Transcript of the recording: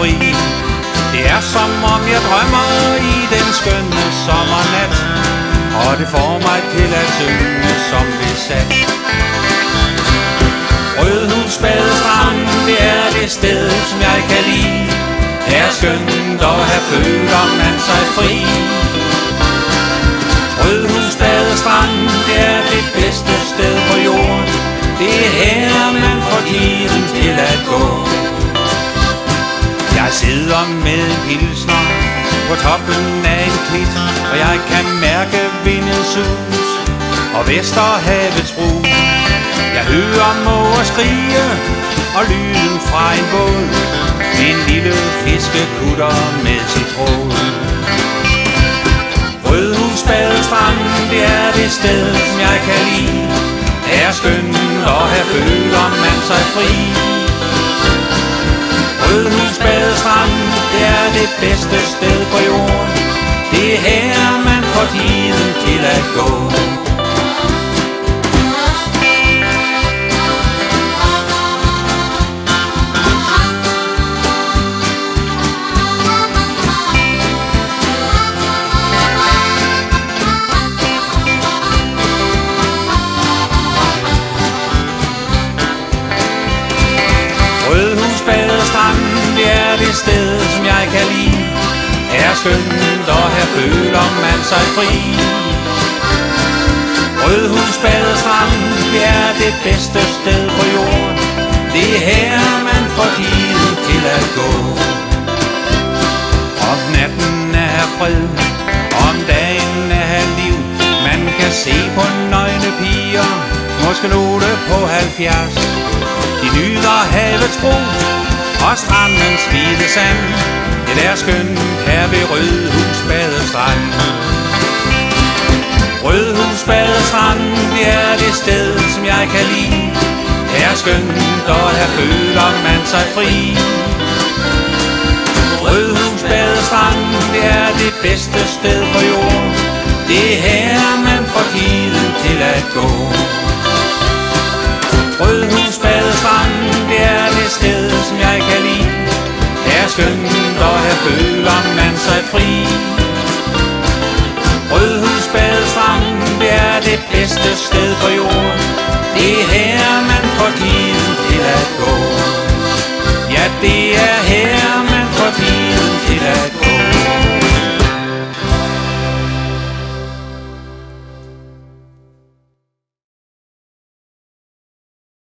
fri. Det er som om jeg drømmer i den skønne sommernat, og det får mig til at synge som besat. Rødhus Badestrand, det er det sted, som jeg kan lide. Det er skønt, og her føler man sig fri. Rødhus Badestrand, det er det bedste sted på jorden. Det er her, man får tiden til at gå. Jeg sidder med en pilsner på toppen af en klit, og jeg kan mærke vindens sus og Vesterhavets ro. Jeg hører måger skrige og lyden fra en båd, en lille fiskekutter med sit tråd. Rødhus Badestrand, det er det sted, som jeg kan lide. Det er skønt, og her føler man sig fri. Rødhus Badestrand, det er det bedste sted på jorden. Det er her, man får tiden til at gå. Rødhus Badestrand, det er det sted, som jeg kan lide. Det er skønt, og her føler man sig fri. Rødhus Badestrand, det er det bedste sted på jorden. Det er her, man får tiden til at gå. Om natten er fred, om dagen er liv. Man kan se på nøgne piger, måske nogle på 70. De nyder havets bro og strandens hvide sand. Det er skønt her ved Rødhus Badestrand. Rødhus Badestrand, det er det sted, som jeg kan lide. Det er skønt, og her føler man sig fri. Rødhus Badestrand, det er det bedste sted på jorden. Det er her, man får tiden til at gå. Rødhus Badestrand, det er det sted, som jeg kan lide. Det er skønt, og her føler man sig fri. Rødhus Badestrand, det er det bedste sted på jorden. Det er her, man får tiden til at gå. Ja, det er her, man får tiden til at gå.